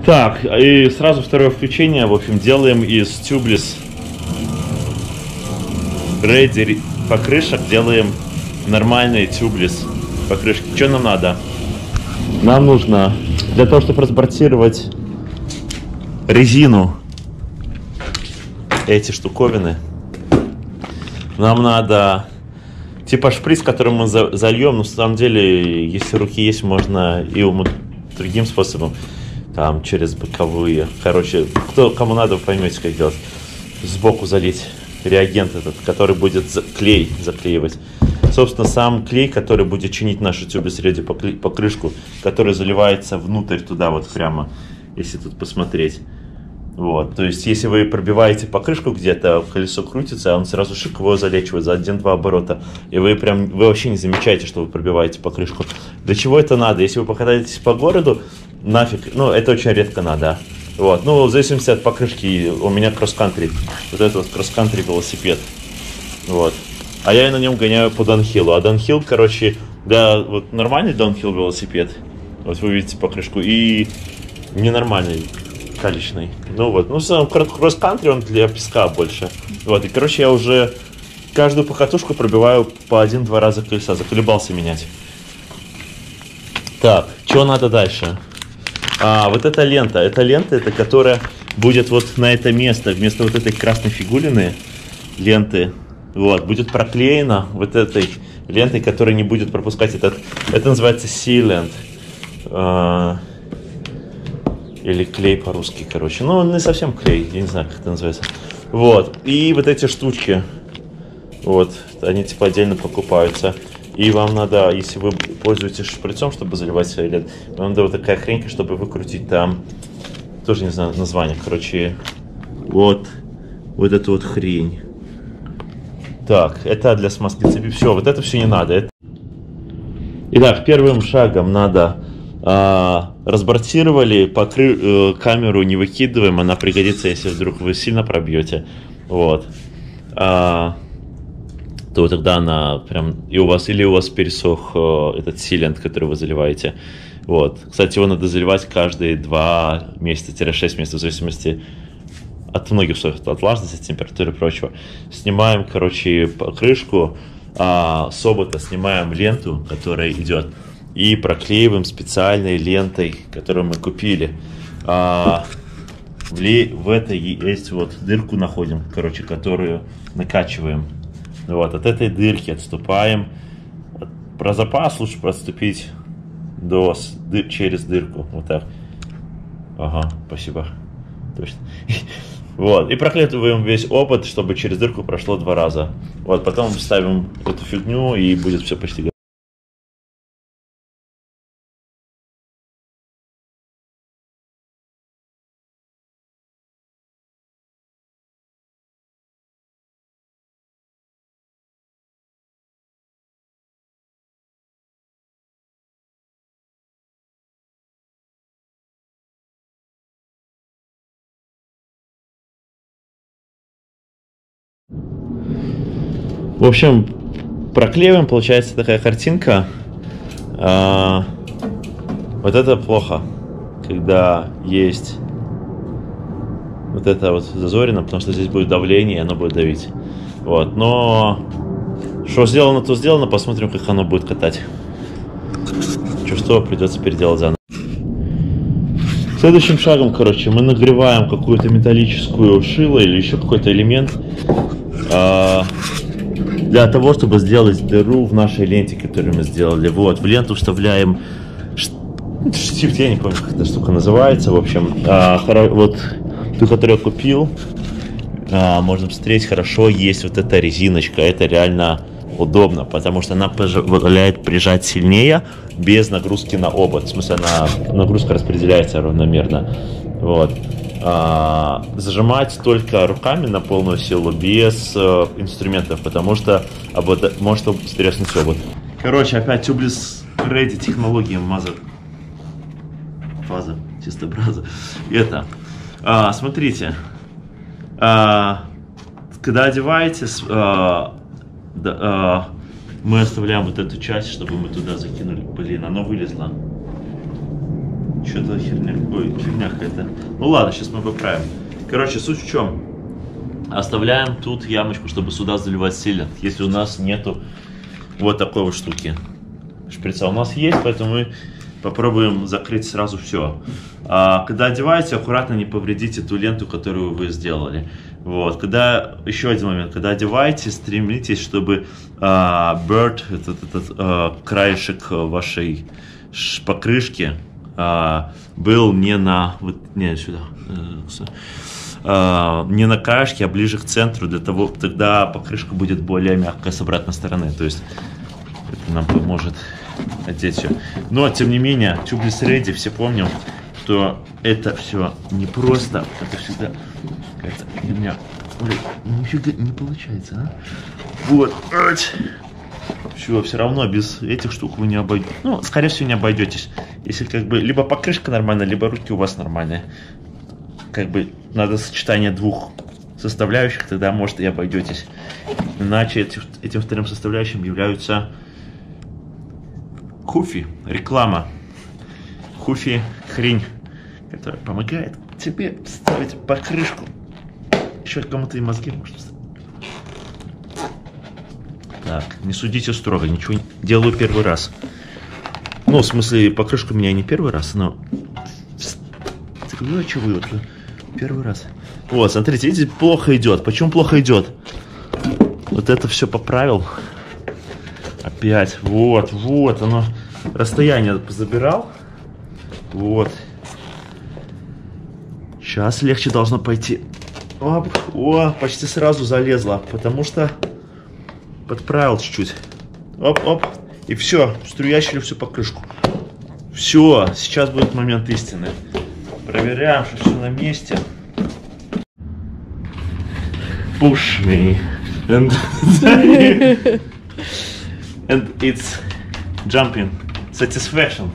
Так, и сразу второе включение. В общем, делаем из тюблес ready покрышек, делаем нормальные тюблес покрышки. Что нам надо? Нам нужно для того, чтобы разбортировать резину, эти штуковины, нам надо типа шприц, который мы зальем, но на самом деле, если руки есть, можно и другим способом, там через боковые. Короче, кому надо, вы поймете, как делать. Сбоку залить реагент этот, который будет клей заклеивать. Собственно, сам клей, который будет чинить нашу тюблес ready покрышку, который заливается внутрь туда вот прямо, если тут посмотреть. Вот, то есть, если вы пробиваете покрышку где-то, колесо крутится, он сразу шик его залечивает за 1-2 оборота. И вы вообще не замечаете, что вы пробиваете покрышку. Для чего это надо? Если вы покатаетесь по городу, нафиг, ну, это очень редко надо. Вот, ну, в зависимости от покрышки, у меня кросс-кантри. Вот это вот кросс-кантри велосипед. Вот. А я на нем гоняю по даунхиллу. А даунхилл, короче, да, вот нормальный даунхилл велосипед. Вот вы видите покрышку. И ненормальный, калечный. Ну вот, ну, кросс-кантри он для песка больше. Вот, и, короче, я уже каждую покатушку пробиваю по 1-2 раза колеса. Заколебался менять. Так, что надо дальше? Вот эта лента. Эта лента, это которая будет вот на это место, вместо вот этой красной фигулины ленты, вот, будет проклеена вот этой лентой, которая не будет пропускать этот. Это называется sealant. Или клей по-русски, короче. Ну, не совсем клей, я не знаю, как это называется. Вот. И вот эти штучки, вот, они типа отдельно покупаются. И вам надо, если вы пользуетесь шприцом, чтобы заливать лент, вам надо вот такая хренька, чтобы выкрутить там, тоже не знаю название, короче, вот эту вот хрень. Так, это для смазки цепи. Все, вот это все не надо. Итак, первым шагом надо разбортировали, камеру не выкидываем, она пригодится, если вдруг вы сильно пробьете. Вот. То тогда она прям и у вас, или у вас пересох этот силент, который вы заливаете. Вот. Кстати, его надо заливать каждые 2 месяца-6 месяцев, в зависимости от многих условий, от влажности, температуры и прочего. Снимаем, короче, покрышку с обота, снимаем ленту, которая идет, и проклеиваем специальной лентой, которую мы купили. В этой есть вот дырку находим, короче, которую накачиваем. Вот, от этой дырки отступаем. Про запас лучше проступить через дырку. Вот так. Ага, спасибо. Точно. Вот, и проклеиваем весь опыт, чтобы через дырку прошло 2 раза. Вот, потом ставим эту фигню, и будет все почти готово. В общем, проклеиваем, получается такая картинка. Вот это плохо, когда есть вот это вот зазорено, потому что здесь будет давление, и оно будет давить. Вот, но что сделано, то сделано, посмотрим, как оно будет катать. Что придется переделать заново. Следующим шагом, короче, мы нагреваем какую-то металлическую шило или еще какой-то элемент для того, чтобы сделать дыру в нашей ленте, которую мы сделали. Вот, в ленту вставляем штифт, я не помню, как эта штука называется, в общем. Вот ту, которую я купил, можно посмотреть, хорошо есть вот эта резиночка. Это реально удобно, потому что она позволяет прижать сильнее без нагрузки на обод. В смысле, нагрузка распределяется равномерно. Вот. Зажимать только руками на полную силу, без инструментов, потому что может треснуть обод. Короче, опять Tubeless Ready технологии фаза, чисто браза. Это, смотрите, когда одеваете, мы оставляем вот эту часть, чтобы мы туда закинули. Блин, оно вылезло. что-то херня, фигня какая-то. Ну ладно, сейчас мы поправим. Короче, суть в чем? Оставляем тут ямочку, чтобы сюда заливать силент, если у нас нету вот такой вот штуки. Шприца у нас есть, поэтому мы попробуем закрыть сразу все. Когда одеваете, аккуратно не повредите ту ленту, которую вы сделали. Вот. Еще один момент, когда одеваете, стремитесь, чтобы bird, этот краешек вашей покрышки был не на не на краешке, а ближе к центру, тогда покрышка будет более мягкая с обратной стороны. То есть это нам поможет одеть все. Но тем не менее, tubeless ready, все помним, что это все не просто, это всегда какая-то фигня. Ой, нифига не получается, а? Вот. Все равно без этих штук вы не обойдетесь. Ну, скорее всего, не обойдетесь. Если как бы либо покрышка нормальная, либо руки у вас нормальные. Как бы надо сочетание двух составляющих, тогда, может, и обойдетесь. Иначе этим вторым составляющим являются хуфи, реклама. Хуфи хрень, которая помогает тебе ставить покрышку. Еще кому-то и мозги может вставить. Так, не судите строго, ничего не делаю первый раз. Ну, в смысле, покрышка у меня не первый раз, но... Ну, что вы, вот, первый раз. Вот, смотрите, видите, плохо идет. Почему плохо идет? Вот это все поправил. Опять, вот, оно. Расстояние забирал. Вот. Сейчас легче должно пойти. Оп, почти сразу залезла, потому что подправил чуть-чуть. Оп, и все, струящили всю покрышку. Все, сейчас будет момент истины. Проверяем, что все на месте. Push me. And it's jumping. Satisfaction.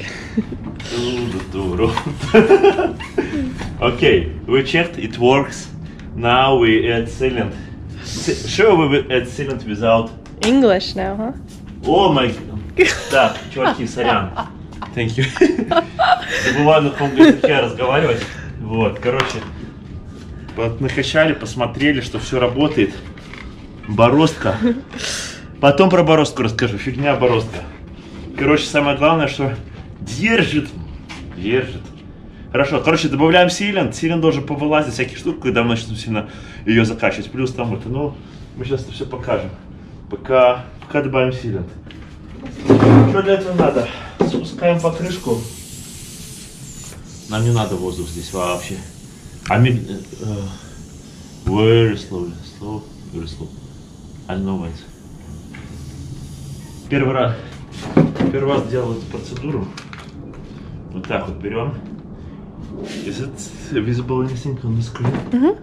Okay, we checked, it works. Now we add sealant. Sure, we will add sealant without... English now, huh? Oh my god. Так, чуваки, сорян. Thank you. Забываю на каком языке разговаривать. Вот, короче, накачали, посмотрели, что все работает. Бороздка. Потом про бороздку расскажу. Фигня бороздка. Короче, самое главное, что держит. Хорошо, короче, добавляем силент. Силент должен повылазить всяких штук, когда мы начнем сильно ее закачивать. Плюс там это, ну, мы сейчас это все покажем. Пока добавим силент. Что для этого надо? Спускаем покрышку. Нам не надо воздух здесь вообще. Very slow, very slow. I know it. Первый раз делал эту процедуру. Вот так вот берем. Is it visible anything on the screen?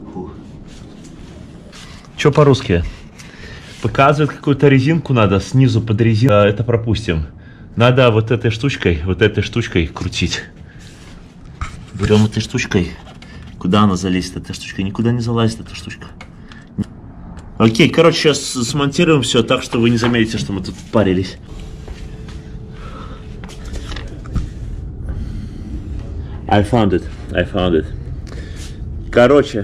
Что по-русски? Показывает, какую-то резинку надо снизу под резинку. Это пропустим. Надо вот этой штучкой крутить. Берем этой штучкой. Куда она залезет, эта штучка? Никуда не залазит эта штучка. Окей, короче, сейчас смонтируем все так, что вы не заметите, что мы тут парились. I found it. Короче,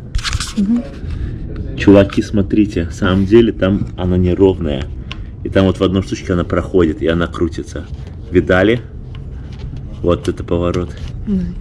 чуваки, смотрите, на самом деле там она неровная. И там вот в одной штучке она проходит, и она крутится. Видали? Вот это поворот. Nice.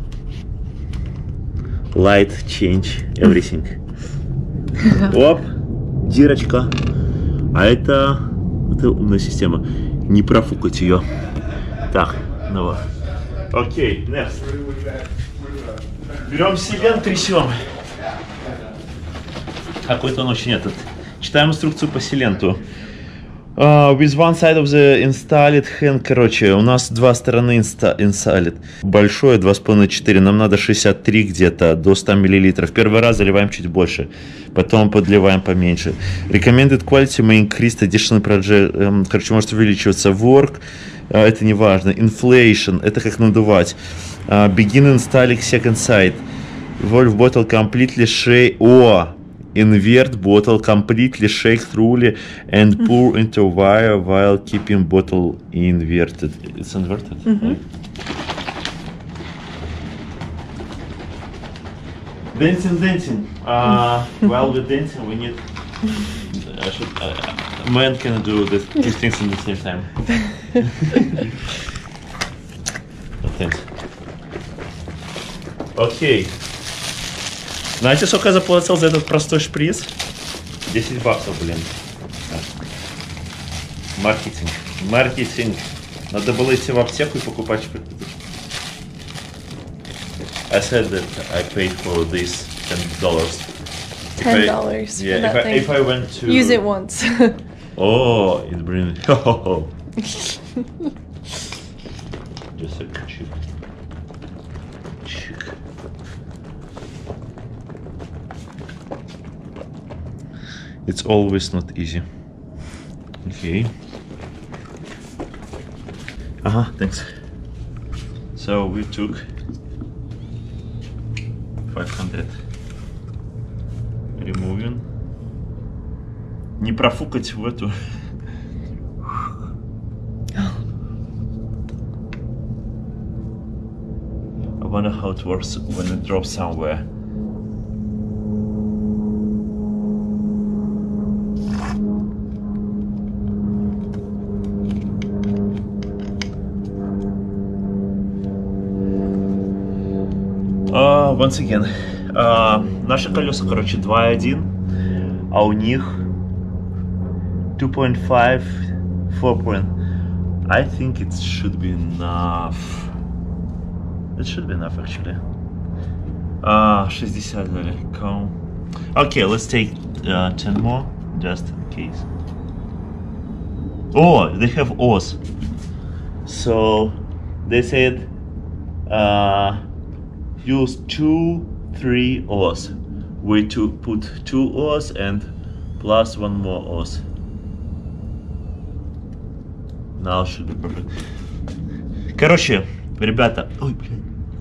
Light, change, everything. Оп, дырочка. А это умная система. Не профукать ее. Так, ну вот. Окей, next. Берем силент, трясем. Какой-то он очень этот. Читаем инструкцию по силенту. With one side of the installed hand, короче, у нас два стороны installed. Большое 2,5-4, нам надо 63 где-то, до 100 мл. Первый раз заливаем чуть больше, потом подливаем поменьше. Recommended quality may increase additional project, короче, может увеличиваться. Work, это не важно. Inflation, это как надувать. Begin installing second side. Valve bottle completely shake. Invert bottle completely, shake thoroughly and pour into wire while keeping bottle inverted. It's inverted. Dancing. While we're dancing, we need. Man can do these things at the same time. Thanks. Окей. Знаете, сколько я заплатил за этот простой шприц? $10, блин. Маркетинг. Надо было идти в аптеку и покупать шприц. I said that I paid for this $10. $10. Yeah, if I went to use it once. Oh, it brings. Oh. Just a chip. It's always not easy. Okay. Thanks. So we took 500. Removing. Не профукать в эту. I wonder how it works when it drops somewhere. Once again, наши колеса, короче, 2.1, а у них 2.5, 4. I think it should be enough. It should be enough, actually. 60 дали. Okay, let's take 10 more, just in case. Oh, they have O's. So they said use 2-3 O's. We put 2 O's and plus 1 more O's. Now should be perfect. Короче, ребята, ой, блядь.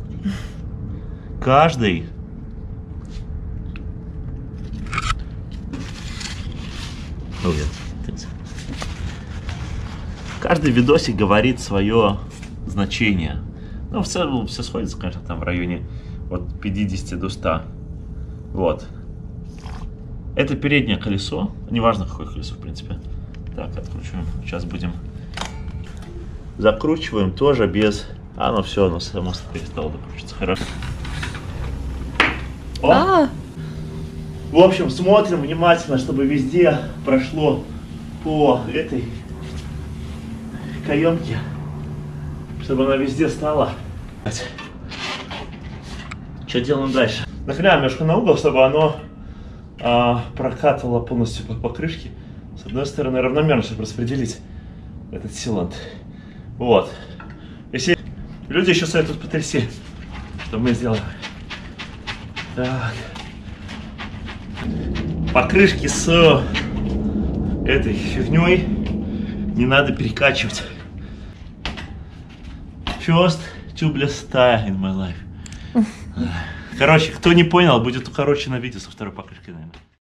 Каждый видосик говорит свое значение. Ну, в целом все сходится, конечно, там в районе от 50 до 100. Вот. Это переднее колесо. Неважно, какое колесо, в принципе. Так, откручиваем. Сейчас будем. Закручиваем тоже без... ну все, оно само перестало докручиваться. Хорошо. О! В общем, смотрим внимательно, чтобы везде прошло по этой каемке. Чтобы она везде стала. Что делаем дальше? Нахрена немножко на угол, чтобы оно прокатывало полностью по покрышке. С одной стороны равномерно, чтобы распределить этот силант. Вот. Если люди еще советуют потряси, что мы сделаем. Так. Покрышки с этой фигней не надо перекачивать. First tubeless tire in my life. Короче, кто не понял, будет укорочено видео со второй покрышкой, наверное.